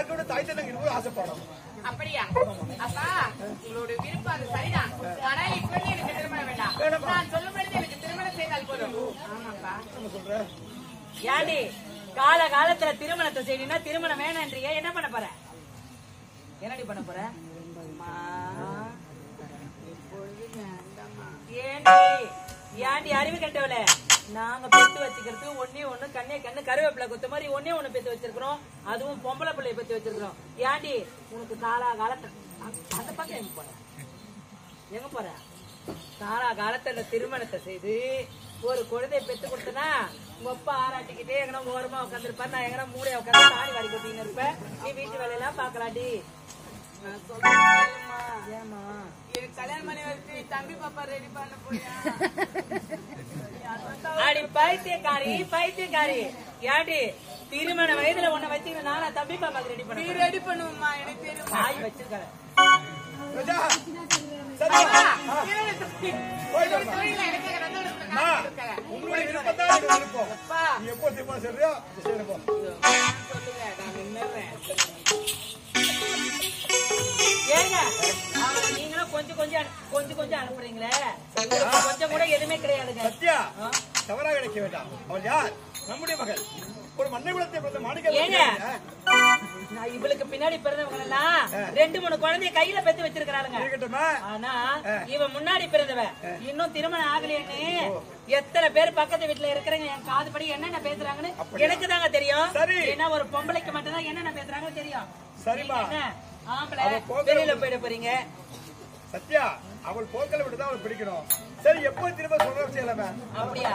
பார்க்க தாய் தந்தை இருப்பது ஆசைப்படும். அப்படியா? அப்பா உங்களோட விருப்பம் அது சரிதான். ஆனா இப்ப எனக்கு திருமணம் வேண்டாம். நான் சொல்லும்படி எனக்கு திருமணம் செய்தால் போதும். ஆமாப்பா. சொல்ற ஏண்டி கால காலத்துல திருமணத்தை செய்யணும்னா திருமணம் வேணான்றியா? என்ன பண்ண போற? என்னடி பண்ண போற? ஏண்டி அறிவு கட்டவல? நாங்க பெத்து வச்சுக்கிறது ஒன்னே ஒண்ணு கண்ணே கண்ணு கருவேப்பிலை கொத்த மாதிரி ஒன்னே ஒண்ணு பெத்து வச்சிருக்கிறோம். அதுவும் பொம்பளை பிள்ளைய பெத்து வச்சிருக்கிறோம். ஏண்டி உனக்கு காலா காலத்துல அந்த பக்கம் எங்க போற? எங்க போற? காலா காலத்துல திருமணத்தை செய்து ஒரு குழந்தைய பெத்து கொடுத்தனா உங்க அப்பா ஆராட்டிக்கிட்டே எங்கன்னா ஓரமா உட்காந்துருப்பா, நான் எங்கன்னா மூளைய உட்காந்து தாடி வாடி கொட்டின்னு இருப்பேன். நீ வீட்டு வேலையெல்லாம் பாக்கலாடி. ஏமா எனக்கு கல்யாணம் பண்ணி வச்சு தம்பி பாப்பா ரெடி பண்ண போறியா? அடி பைத்தியக்காரி பைத்தியக்காரி. ஏண்டி திருமண வயதுல உன்னை வச்சு நானா தம்பி பாப்பா ரெடி பண்ண? நீ ரெடி பண்ணுவோம்மா, எனக்கு தெரியும். தாய் வச்சிருக்காரு. உங்களுடைய விருப்பத்தான் விருப்பம். நீ எப்போ தீர்மானம் சொல்றியோ சொல்லுங்க, நான் நின்னுறேன். ஏங்க நீங்களும் கொஞ்சம் கொஞ்சம் அனுப்புறீங்களே, கொஞ்சம் கூட எதுவுமே கிடையாதுங்க. சத்யா தவறாக நினைக்க வேண்டாம். அவள் யார்? நம்முடைய மகள். ஒரு மண்ணை குலத்தை பிறந்த மாணிக்க. ஏங்க நான் இவளுக்கு பின்னாடி பிறந்தவங்க எல்லாம் 2-3 குழந்தைய கையில பெத்து வச்சிருக்காங்க. ஆனா இவன் முன்னாடி பிறந்தவன் இன்னும் திருமணம் ஆகலைன்னு எத்தனை பேர் பக்கத்து வீட்டுல இருக்கிறவங்க என் காதுபடி என்னென்ன பேசுறாங்கன்னு எனக்கு தாங்க தெரியும். ஏன்னா ஒரு பொம்பளைக்கு மட்டும்தான் என்னென்ன பேசுறாங்கன்னு தெரியும். சரிமா ஆம்பளை வெளியில போயிட போறீங்க. சத்யா அவள் போக்கல விட்டுதான் அவள் பிடிக்கணும். சரி எப்போ திரும்ப சொல்ற செய்யலாமே? அப்படியா?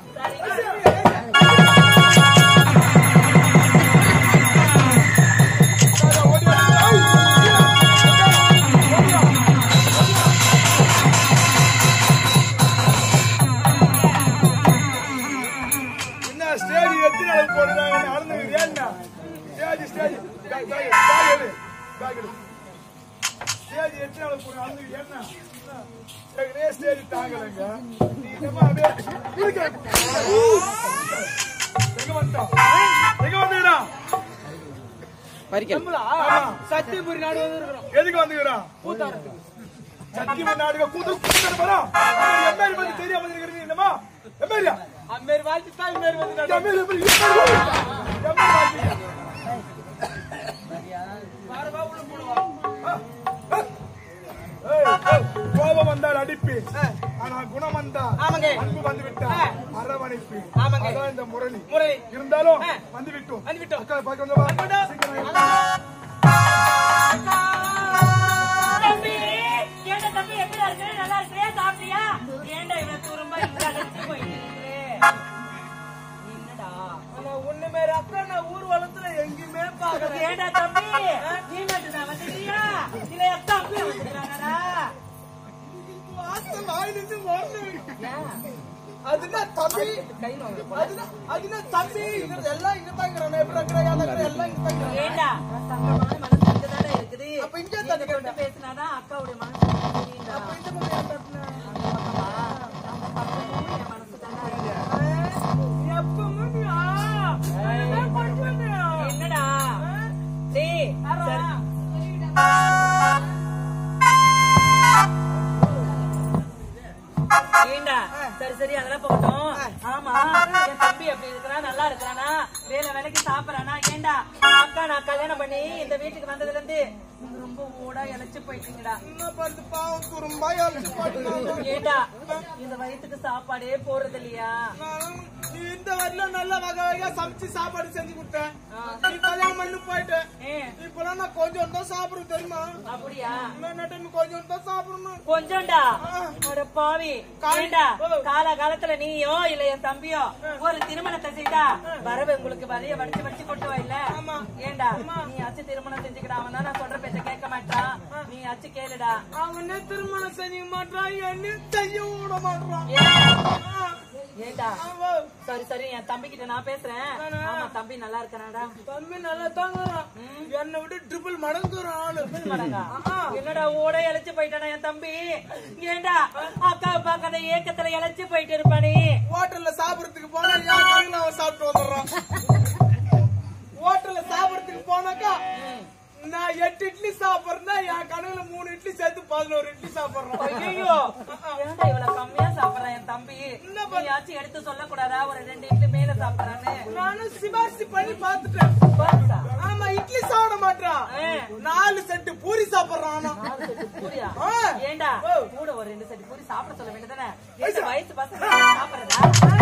என்ன ஸ்டேஜ் எத்தனை அளவு போடுறாங்க? நடந்து ஏன்னா ஸ்டேஜ் ஸ்டேஜ் ஸ்டேஜ் எத்தனை அளவு போடுறாங்க? நடந்து ஏன்னா ஸ்டேஜ் தாங்கலங்க. நீ என்னமா அப்படியே எங்க வந்துட்டோம்? எங்க வந்துக்கிறா? சத்தியபுரி நாடு வந்துருக்கிறோம். எதுக்கு வந்துக்கிறோம்? கூத்தாடுறதுக்கு. சத்தியபுரி நாடுக கூத்தாடு போறோம். எம்ஏரி பத்தி தெரியாம இருக்கிறது என்னமா? எம்ஏரியா? அம்மேரி வாழ்த்து தான் எம்மேரி வந்து எம்ஏரி எப்படி கோபம் வந்தால் அடிப்பு, ஆனா குணம் வந்தா அன்பு வந்து விட்டா அரவணைப்பு. அதான் இந்த முரளி. இருந்தாலும் வந்து விட்டோம். அக்கா பார்க்க தம்பி ஏண்டா தம்பி எப்படி இருக்கு? நல்லா இருக்கியா? சாப்பிட்டியா? ஏண்டா இவ்வளவு தூரமா போயிட்டு என்னடா ஒண்ணுமே அக்கா நான் ஊர் வளத்துல எங்கேயுமே பாக்குறேன். ஏண்டா தம்பி நீ மட்டும் தான் வந்துட்டியா? இல்ல எத்தனை அப்படி வந்துக்கிறாங்கடா? அதுனா தம்பி அதுனா தம்பி எல்லாம் இங்கதான் எல்லாம் இங்கதான். ஏண்டா சங்கமான மனசு இங்கதானே இருக்குது. அப்ப இங்கே தொட்டு பேசினாதான் அக்காவுடைய மனசு தெரியுதா? மனசு தானே என்னடா ஏண்டா சரி சரி அதெல்லாம் போகட்டும். ஆமா என் தம்பி அப்படி இருக்கிறா, நல்லா இருக்கிறானா, வேலைக்கு சாப்பிடறானா? ஏண்டா அக்கா நான் கல்யாணம் பண்ணி இந்த வீட்டுக்கு வந்ததுல இருந்து ரொம்ப ஓடா இழைச்சு போயிட்டீங்கடா. ஏண்டா இந்த வயிற்றுக்கு சாப்பாடே போறது இல்லையா? இந்த வரல நல்ல வகை வகையா சமைச்சு சாப்பாடு செஞ்சு கொடுத்தேன். நீ கல்யாணம் பண்ணி போயிட்டேன். இப்பெல்லாம் நான் கொஞ்சம் தான் சாப்பிடுறது தெரியுமா? அப்படியா? கொஞ்சம் தான் சாப்பிடணும். கொஞ்சம்டா பாவி. கால காலத்துல நீயோ இல்ல என் தம்பியோ ஒரு திருமணத்தை செய்தா வரவு உங்களுக்கு வரைய வடிச்சு கொண்டு வா. இல்ல ஏண்டா நீ அச்சு திருமணம் செஞ்சுக்கிடா. அவன் தான் நான் சொல்ற பேச்ச கேட்க மாட்டான். நீ அச்சு கேளுடா. அவனே திருமணம் செஞ்சு மாட்டான், என்ன செய்ய விட மாட்டான். ஏண்டா சரி சரி என் தம்பி கிட்ட நான் பேசுறேன். ஆமா தம்பி நல்லா இருக்கனாடா? தம்பி நல்லா தாங்க. என்னை விட ட்ரிபிள் மடங்கு ஆளு. மடங்கா? என்னடா ஓட இழைச்சு போயிட்டானா என் தம்பி? ஏண்டா அக்காவை பாக்காத ஏக்கத்துல இழைச்சு போயிட்டு இருப்பானே. ஹோட்டல்ல சாப்பிடறதுக்கு போனா யாரும் அவன் சாப்பிட்டு வந்துடுறான். ஹோட்டல்ல சாப்பிடறதுக்கு போனாக்கா நான் 8 இட்லி சாப்பிடுறேன்னா என் கணக்குல 3 இட்லி சேர்த்து 11 இட்லி சாப்பிடுறேன். ஐயோ ஏன்டா இவ்வளவு கம்மியா சாப்பிடுறேன் என் தம்பி? நீயாச்சும் எடுத்து சொல்லக்கூடாதா ஒரு 2 இட்லி மேல சாப்பிடுறான்னு? நானும் சிபாரிசு பண்ணி பாத்துட்டேன். ஆமா இட்லி சாப்பிட மாட்டான். 4 செட்டு பூரி சாப்பிடுறான். பூரியா? ஏண்டா கூட ஒரு 2 செட்டு பூரி சாப்பிட சொல்ல வேண்டியதானே? வயசு பசங்க சாப்பிடுறதா?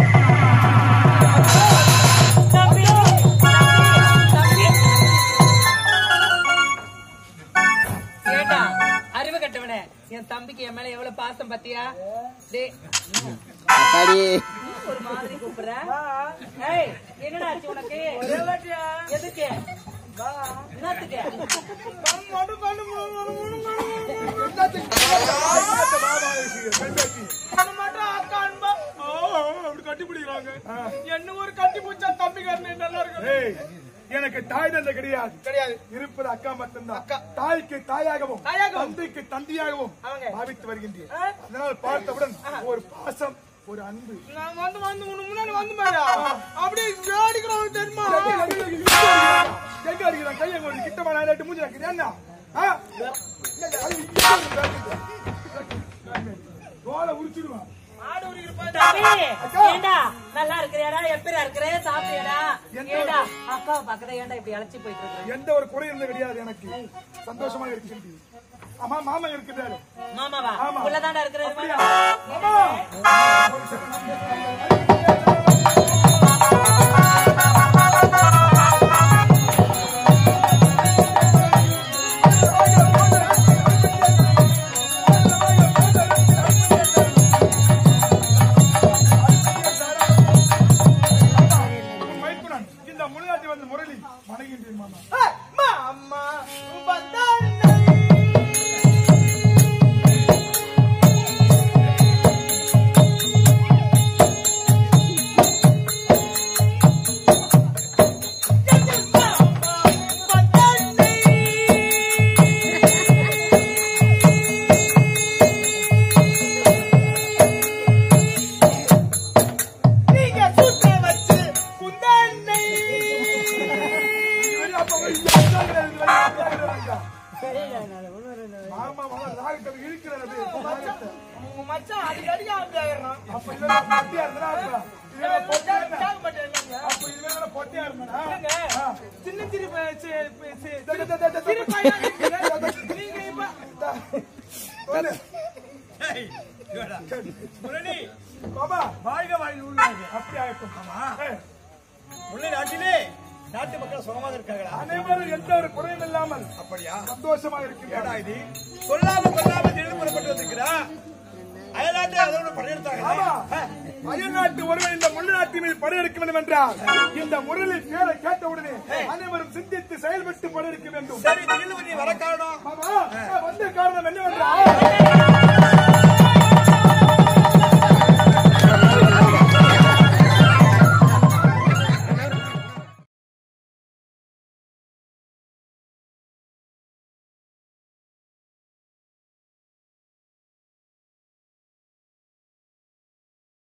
ஏண்டா அறிவு கட்டவனே, என் தம்பிக்கு என் மேல எவ்வளவு பாசம் பத்தியா? ஒரு மாதிரி கூப்பிடுற. என்னடா ஆச்சு உனக்கு? எதுக்கு? என்னத்துக்கு? கட்டி பிடிக்கிறாங்க. என்ன ஒரு கட்டி பிடிச்சா தம்பிக்காரன் நல்லா இருக்கு. எனக்கு தாய் தந்தை கிடையாது. இருப்பது அக்கா மட்டும்தான். அக்கா தாய்க்கு தாயாகவும் தந்தைக்கு தந்தையாகவும் பாவித்து வருகின்றேன். அதனால் பார்த்தவுடன் ஒரு பாசம், ஒரு அன்பு. நான் வந்து முன்னாடி வந்து அப்படியே அடிக்கிறோம் தெரியுமா? எங்க அடிக்கிறான்? கையை கொண்டு கிட்டமா நான் மூஞ்சி என்ன தோலை உரிச்சிடுவான். நல்லா இருக்கிறியாடா? எப்படியா இருக்கிற? சாப்பிட்டியாடா? ஏண்டா அக்காவை பக்கத்துல ஏண்டா இப்படி அழைச்சி போயிட்டு இருக்க? எந்த ஒரு குறை இருந்த கிடையாது. எனக்கு சந்தோஷமாக இருக்கிறது. ஆமா மாமா இருக்கிறாரு. மாமாவா? உள்ளதாண்டா இருக்கிறாரு. நாட்டு மக்கள் சுகமாக இருக்காங்களா? அனைவரும் எந்த ஒரு குறையும் இல்லாமல் அப்படியா சந்தோஷமாக இருக்கிறார். இது சொல்லாம கொல்லாம திடீர்னு புறப்பட்டு வந்திருக்கிறா. அயல்நாட்டு அதோட படையெடுத்தாங்க. அயல்நாட்டு ஒருவன் இந்த முள்நாட்டு மீது படையெடுக்க வேண்டும் என்றால் இந்த முரளி பேரை கேட்டவுடனே அனைவரும் சிந்தித்து செயல்பட்டு படையெடுக்க வேண்டும். சரி திடீர்னு நீ வர காரணம்? வந்த காரணம் என்னவென்றால்